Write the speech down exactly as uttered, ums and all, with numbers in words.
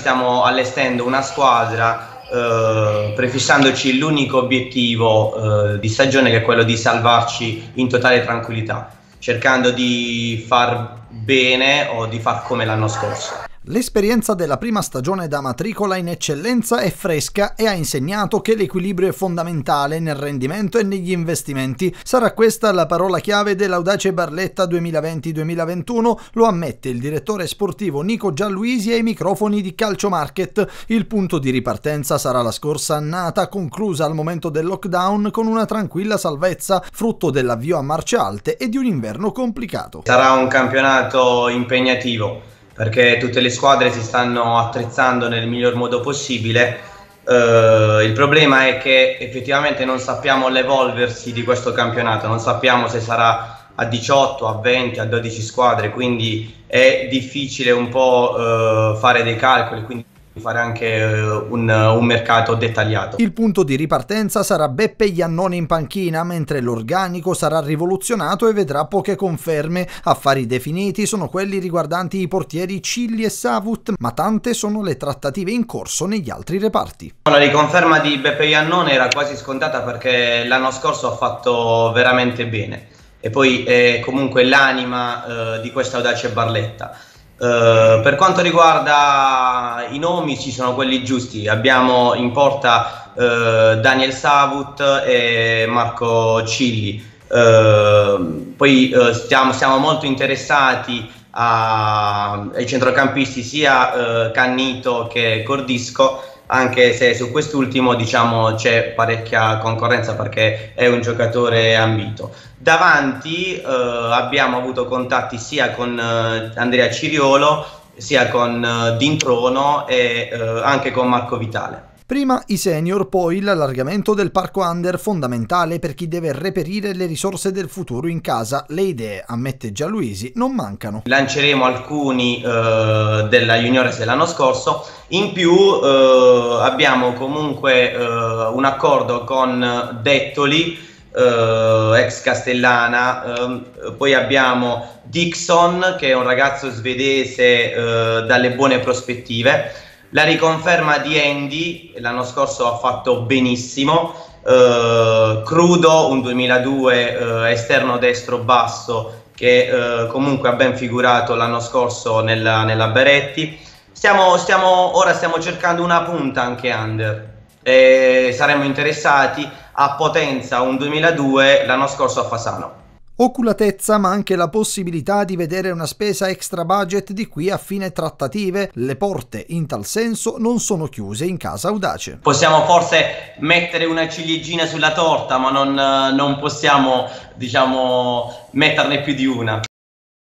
stiamo allestendo una squadra eh, prefissandoci l'unico obiettivo eh, di stagione, che è quello di salvarci in totale tranquillità, cercando di far bene o di far come l'anno scorso. L'esperienza della prima stagione da matricola in eccellenza è fresca e ha insegnato che l'equilibrio è fondamentale nel rendimento e negli investimenti. Sarà questa la parola chiave dell'Audace Barletta duemilaventi duemilaventuno, lo ammette il direttore sportivo Nico Gialluisi ai microfoni di Calcio Market. Il punto di ripartenza sarà la scorsa annata, conclusa al momento del lockdown con una tranquilla salvezza, frutto dell'avvio a marce alte e di un inverno complicato. Sarà un campionato impegnativo, perché tutte le squadre si stanno attrezzando nel miglior modo possibile. Uh, il problema è che effettivamente non sappiamo l'evolversi di questo campionato, non sappiamo se sarà a diciotto, a venti, a dodici squadre, quindi è difficile un po' uh, fare dei calcoli, quindi fare anche uh, un, uh, un mercato dettagliato. Il punto di ripartenza sarà Beppe Iannone in panchina, mentre l'organico sarà rivoluzionato e vedrà poche conferme. Affari definiti sono quelli riguardanti i portieri Cilli e Savut, ma tante sono le trattative in corso negli altri reparti. La riconferma di Beppe Iannone era quasi scontata, perché l'anno scorso ha fatto veramente bene e poi è comunque l'anima uh, di questa Audace Barletta. Uh, per quanto riguarda i nomi, ci sono quelli giusti. Abbiamo in porta uh, Daniel Savut e Marco Cilli. Uh, poi uh, stiamo, siamo molto interessati a, ai centrocampisti sia uh, Cannito che Cordisco, anche se su quest'ultimo diciamo c'è parecchia concorrenza perché è un giocatore ambito. Davanti eh, abbiamo avuto contatti sia con eh, Andrea Ciriolo, sia con eh, Dintrono e eh, anche con Marco Vitale. Prima i senior, poi l'allargamento del parco under, fondamentale per chi deve reperire le risorse del futuro in casa. Le idee, ammette Gialluisi, non mancano. Lanceremo alcuni eh, della Juniores dell'anno scorso, in più eh, abbiamo comunque eh, un accordo con Dettoli, eh, ex Castellana, eh, poi abbiamo Dixon, che è un ragazzo svedese eh, dalle buone prospettive. La riconferma di Andy, l'anno scorso ha fatto benissimo. Uh, Crudo, un duemiladue uh, esterno destro basso, che uh, comunque ha ben figurato l'anno scorso nella, nella Beretti. Stiamo, stiamo, ora stiamo cercando una punta anche under e saremmo interessati a Potenza, un duemiladue, l'anno scorso a Fasano. Oculatezza, ma anche la possibilità di vedere una spesa extra budget di qui a fine trattative. Le porte in tal senso non sono chiuse in casa Audace. Possiamo forse mettere una ciliegina sulla torta, ma non, non possiamo, diciamo, metterne più di una.